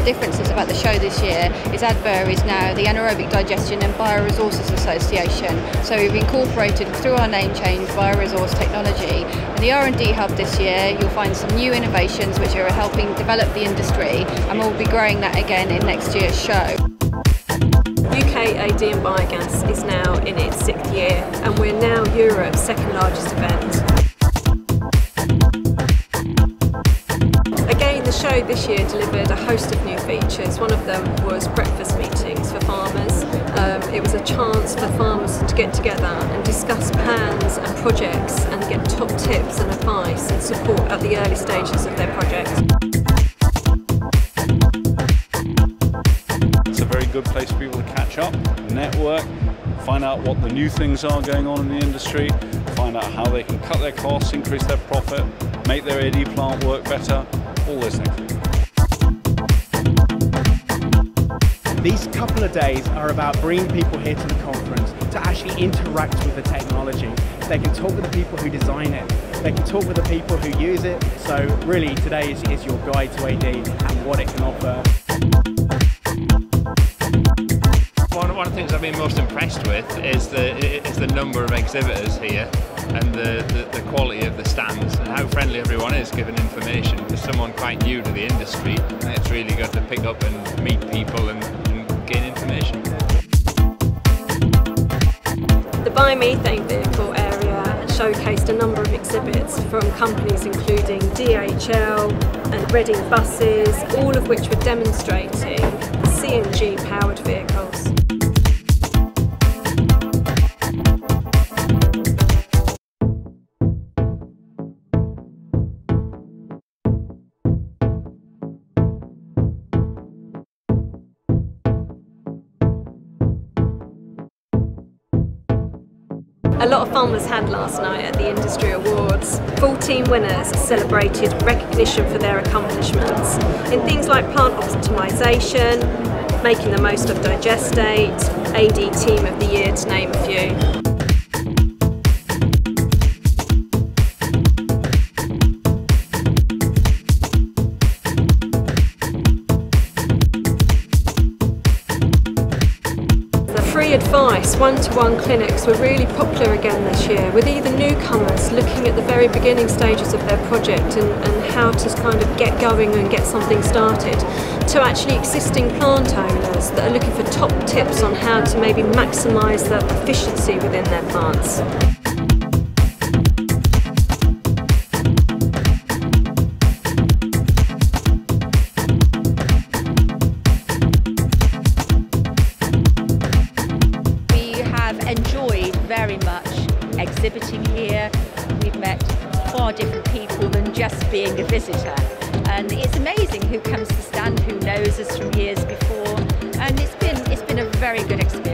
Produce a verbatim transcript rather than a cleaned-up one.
differences about the show this year is Adver is now the Anaerobic Digestion and Bioresources Association. So we've incorporated through our name change bioresource technology. In the R and D hub this year, you'll find some new innovations which are helping develop the industry, and we'll be growing that again in next year's show. U K A D and Biogas is now in its sixth year, and we're now Europe's second largest event. Again, the show this year delivered a host of new features. One of them was breakfast meetings for farmers. Um, it was a chance for farmers to get together and discuss plans and projects and get top tips and advice and support at the early stages of their projects. It's a very good place for people to catch up, network, find out what the new things are going on in the industry, find out how they can cut their costs, increase their profit, make their A D plant work better, all those things. These couple of days are about bringing people here to the conference to actually interact with the technology. They can talk with the people who design it. They can talk with the people who use it. So really today is, is your guide to A D and what it can offer. One, one of the things I've been most impressed with is the, is the number of exhibitors here and the, the, the quality of the stands and how friendly everyone is giving information. For someone quite new to the industry, it's really good to pick up and meet people and, and gain information. The biomethane vehicle area showcased a number of exhibits from companies including D H L and Reading Buses, all of which were demonstrating C N G powered vehicles. A lot of fun was had last night at the Industry Awards. fourteen winners celebrated recognition for their accomplishments in things like plant optimisation, making the most of digestate, A D Team of the Year, to name a few. Free advice, one-to-one clinics were really popular again this year, with either newcomers looking at the very beginning stages of their project and, and how to kind of get going and get something started, to actually existing plant owners that are looking for top tips on how to maybe maximise the efficiency within their plants. Enjoyed very much exhibiting here. We've met far different people than just being a visitor, and it's amazing who comes to stand, who knows us from years before, and it's been it's been a very good experience.